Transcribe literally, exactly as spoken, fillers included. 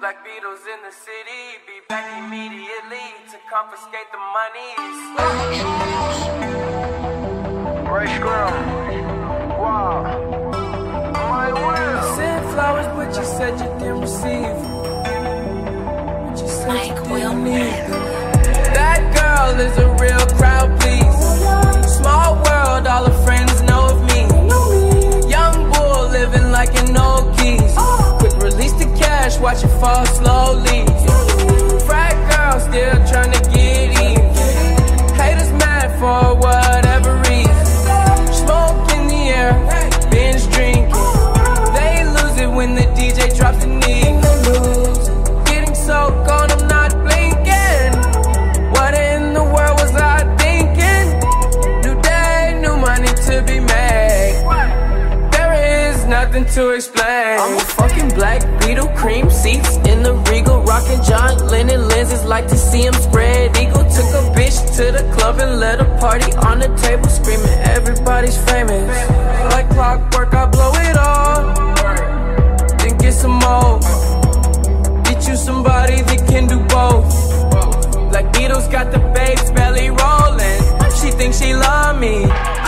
Black Beatles in the city, be back immediately to confiscate the money. Right scrum. Wow. My will. Sent flowers, but you said you didn't receive. But you said you didn't need them. That girl is a real crowd, please. Small world, all her friends know of me. Young bull living like an old geese. Quick release the cash, watch it fall slowly. Frat girl still trying to get even. Haters mad for whatever reason. Smoke in the air, binge drinking. They lose it when the D J drops the knee. Getting so gone, I'm not blinking. What in the world was I thinking? New day, new money to be made. There is nothing to explain. I'm a fucking Black Beetle, cream seats in the Regal, rocking John Lennon lenses, like to see him spread eagle. Took a bitch to the club and let a party on the table, screaming everybody's famous. Like clockwork, I blow it all, then get some more. Get you somebody that can do both. Black Beatles got the babes belly rolling. She thinks she love me.